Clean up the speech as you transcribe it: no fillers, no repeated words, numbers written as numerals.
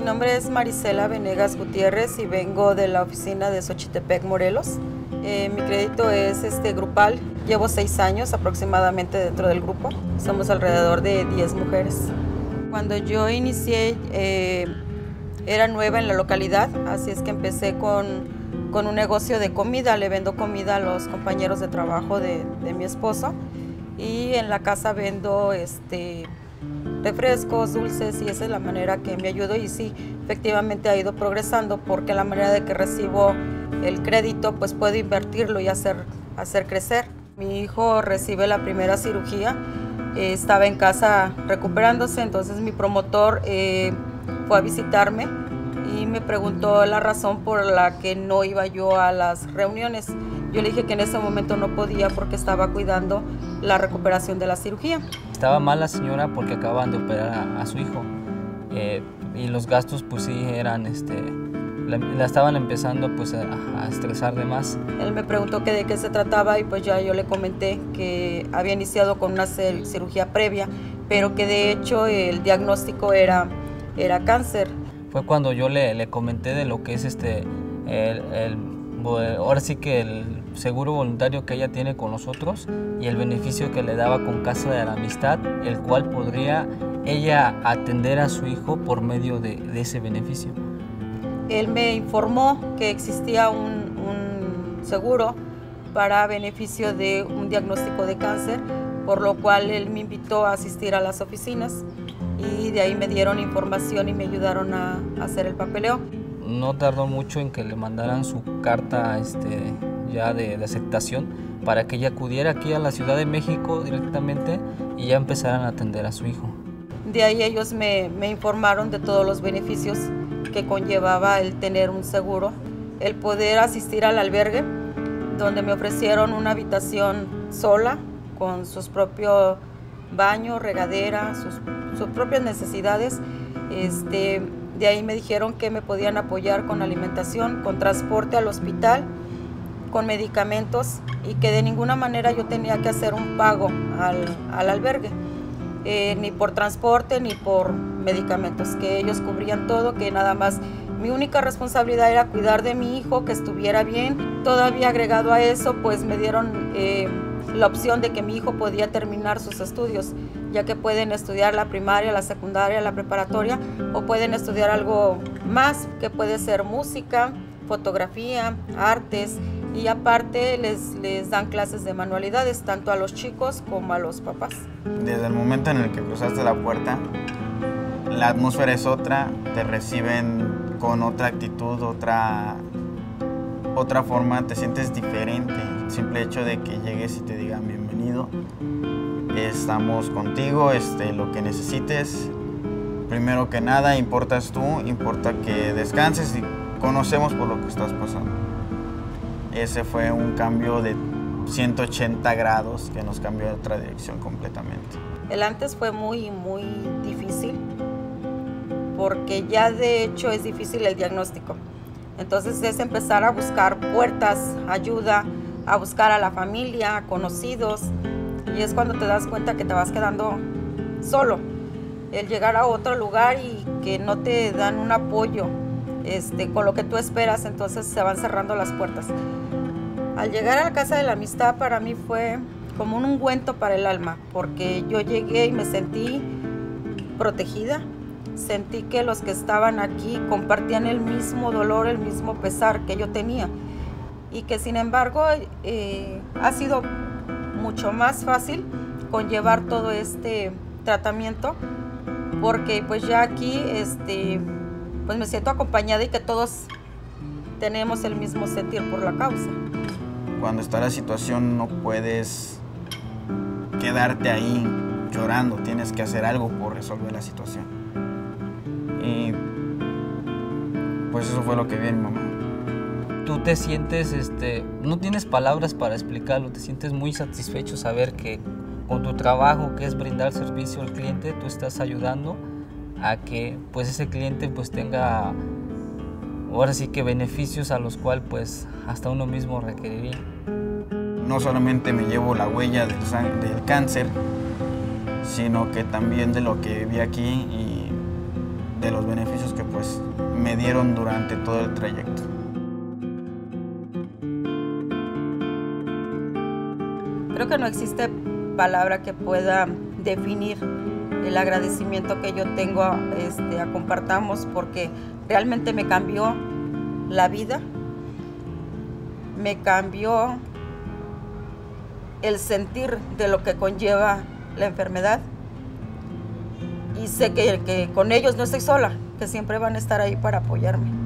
nombre es Marisela Venegas Gutiérrez y vengo de la oficina de Xochitepec, Morelos. Mi crédito es grupal. Llevo 6 años aproximadamente dentro del grupo. Somos alrededor de 10 mujeres. Cuando yo inicié, era nueva en la localidad, así es que empecé con un negocio de comida. Le vendo comida a los compañeros de trabajo de mi esposo y en la casa vendo refrescos, dulces, y esa es la manera que me ayudo. Y sí, efectivamente ha ido progresando porque la manera de que recibo el crédito pues puedo invertirlo y hacer crecer. Mi hijo recibe la primera cirugía, estaba en casa recuperándose, entonces mi promotor fue a visitarme y me preguntó la razón por la que no iba yo a las reuniones. Yo le dije que en ese momento no podía porque estaba cuidando la recuperación de la cirugía. Estaba mal la señora porque acaban de operar a su hijo y los gastos pues sí eran, la estaban empezando pues a estresar de más. Él me preguntó que de qué se trataba y pues ya yo le comenté que había iniciado con una cirugía previa, pero que de hecho el diagnóstico era cáncer. Fue cuando yo le comenté de lo que es ahora sí que el seguro voluntario que ella tiene con nosotros y el beneficio que le daba con Casa de la Amistad, el cual podría ella atender a su hijo por medio de ese beneficio. Él me informó que existía un seguro para beneficio de un diagnóstico de cáncer, por lo cual él me invitó a asistir a las oficinas y de ahí me dieron información y me ayudaron a hacer el papeleo. No tardó mucho en que le mandaran su carta ya de aceptación para que ella acudiera aquí a la Ciudad de México directamente y ya empezaran a atender a su hijo. De ahí ellos me informaron de todos los beneficios que conllevaba el tener un seguro, el poder asistir al albergue, donde me ofrecieron una habitación sola, con sus propios baños, regadera, sus propias necesidades. De ahí me dijeron que me podían apoyar con alimentación, con transporte al hospital, con medicamentos y que de ninguna manera yo tenía que hacer un pago al albergue, ni por transporte ni por medicamentos, que ellos cubrían todo, que nada más mi única responsabilidad era cuidar de mi hijo, que estuviera bien. Todavía agregado a eso, pues me dieron la opción de que mi hijo podía terminar sus estudios, ya que pueden estudiar la primaria, la secundaria, la preparatoria, o pueden estudiar algo más, que puede ser música, fotografía, artes, y aparte les dan clases de manualidades, tanto a los chicos como a los papás. Desde el momento en el que cruzaste la puerta, la atmósfera es otra, te reciben con otra actitud, otra forma, te sientes diferente. El simple hecho de que llegues y te digan bienvenido, estamos contigo, lo que necesites. Primero que nada, importas tú, importa que descanses y conocemos por lo que estás pasando. Ese fue un cambio de 180 grados que nos cambió de otra dirección completamente. El antes fue muy, muy difícil, porque ya de hecho es difícil el diagnóstico. Entonces es empezar a buscar puertas, ayuda, a buscar a la familia, a conocidos, y es cuando te das cuenta que te vas quedando solo. El llegar a otro lugar y que no te dan un apoyo con lo que tú esperas, entonces se van cerrando las puertas. Al llegar a la Casa de la Amistad para mí fue como un ungüento para el alma, porque yo llegué y me sentí protegida. Sentí que los que estaban aquí compartían el mismo dolor, el mismo pesar que yo tenía, y que sin embargo ha sido mucho más fácil conllevar todo este tratamiento, porque pues ya aquí pues me siento acompañada y que todos tenemos el mismo sentir por la causa. Cuando está la situación no puedes quedarte ahí llorando, tienes que hacer algo por resolver la situación. Y pues eso fue lo que vi en mi mamá. Tú te sientes, no tienes palabras para explicarlo, te sientes muy satisfecho saber que con tu trabajo, que es brindar servicio al cliente, tú estás ayudando a que pues ese cliente pues tenga ahora sí que beneficios a los cuales pues hasta uno mismo requeriría. No solamente me llevo la huella del cáncer, sino que también de lo que vi aquí y de los beneficios que pues me dieron durante todo el trayecto. Creo que no existe palabra que pueda definir el agradecimiento que yo tengo a Compartamos, porque realmente me cambió la vida, me cambió el sentir de lo que conlleva la enfermedad, y sé que con ellos no estoy sola, que siempre van a estar ahí para apoyarme.